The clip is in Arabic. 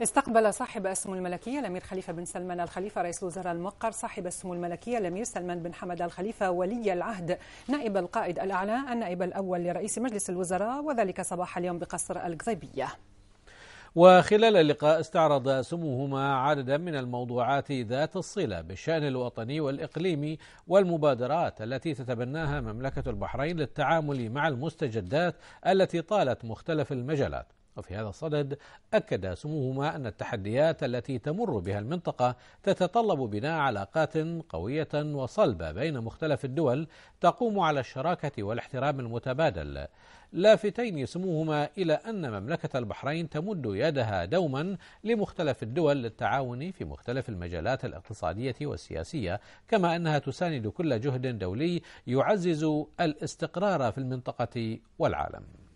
استقبل صاحب السمو الملكية الأمير خليفة بن سلمان الخليفة رئيس الوزراء الموقر صاحب السمو الملكية الأمير سلمان بن حمد الخليفة ولي العهد نائب القائد الأعلى النائب الأول لرئيس مجلس الوزراء، وذلك صباح اليوم بقصر القضيبية. وخلال اللقاء استعرض سموهما عددا من الموضوعات ذات الصلة بالشأن الوطني والإقليمي والمبادرات التي تتبناها مملكة البحرين للتعامل مع المستجدات التي طالت مختلف المجالات. وفي هذا الصدد أكد سموهما أن التحديات التي تمر بها المنطقة تتطلب بناء علاقات قوية وصلبة بين مختلف الدول تقوم على الشراكة والاحترام المتبادل، لافتين سموهما إلى أن مملكة البحرين تمد يدها دوما لمختلف الدول للتعاون في مختلف المجالات الاقتصادية والسياسية، كما أنها تساند كل جهد دولي يعزز الاستقرار في المنطقة والعالم.